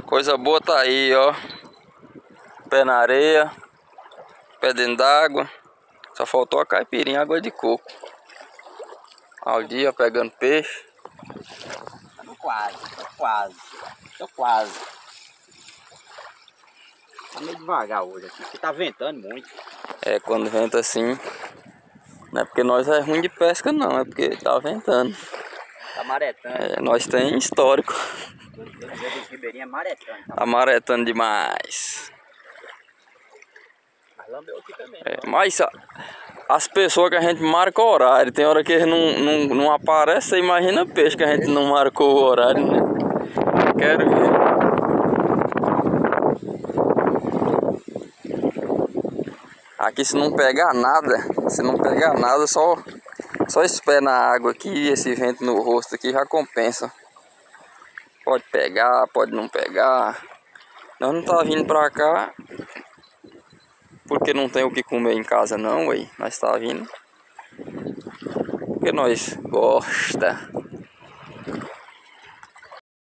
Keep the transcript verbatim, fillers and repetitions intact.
Coisa boa tá aí, ó. Pé na areia, pé dentro d'água. Só faltou a caipirinha, água de coco. Ao dia pegando peixe. Tô quase, tô quase, tô quase. Tá meio devagar hoje aqui, porque tá ventando muito. É, quando venta assim, não é porque nós é ruim de pesca não, é porque tá ventando. Tá maretando. É, nós tem histórico. Eu dizer dos ribeirinhos é maretando. Tá, Tá maretando demais. mas lambeu aqui também. É, mas a, as pessoas que a gente marca o horário, tem hora que eles não, não, não aparecem, você imagina peixe que a gente não marcou o horário, né? Quero ver. Aqui se não pegar nada, se não pegar nada, só, só esse pé na água aqui e esse vento no rosto aqui já compensa. Pode pegar, pode não pegar. Nós não tá vindo pra cá porque não tem o que comer em casa não, ué. Nós tá vindo porque nós gosta.